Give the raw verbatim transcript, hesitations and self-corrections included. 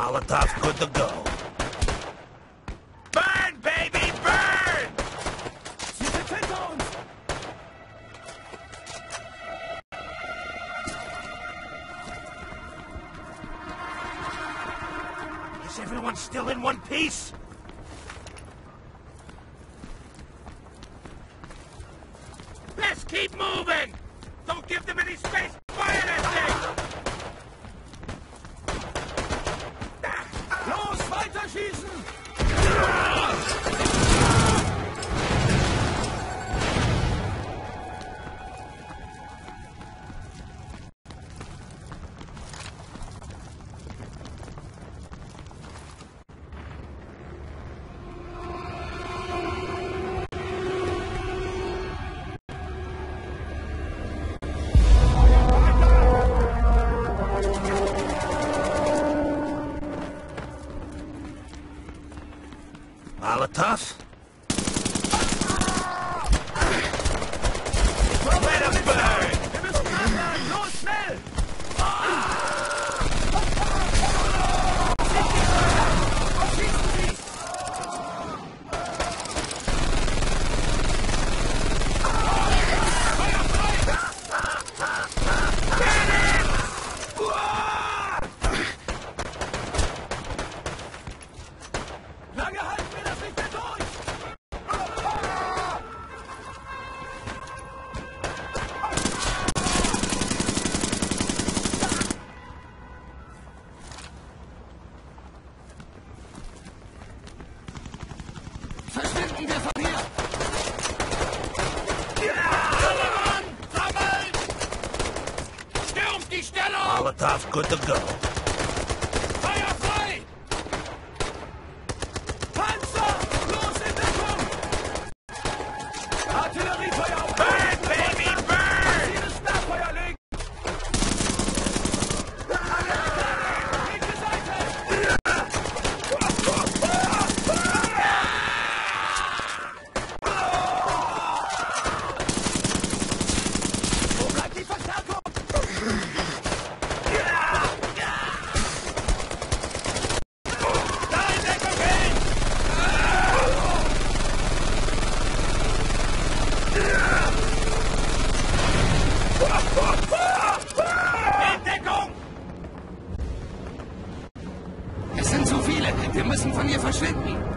Molotov's good to go. Burn, baby, burn! Sie sind hinter uns! Is everyone still in one piece? Let's keep moving! Don't give them any space! Fire that thing! Los, weiter schießen! Molotov? Let him burn! Wir müssen dranbleiben! Los, schnell! Schießen Sie! Lange halten wir das nicht mehr durch! Verschwinden wir von hier! Alle Mann! Sammeln! Stürmt die Stellung! Molotov's good to go. Feuer frei! Panzer! Los in Deckung! Artilleriefeuer auf! Burn, baby, burn! Massives Nahfeuer legen! Linke Seite! Wo bleibt die Verstärkung? Da in Deckung gehen! In Deckung! Es sind zu viele! Wir müssen von hier verschwinden!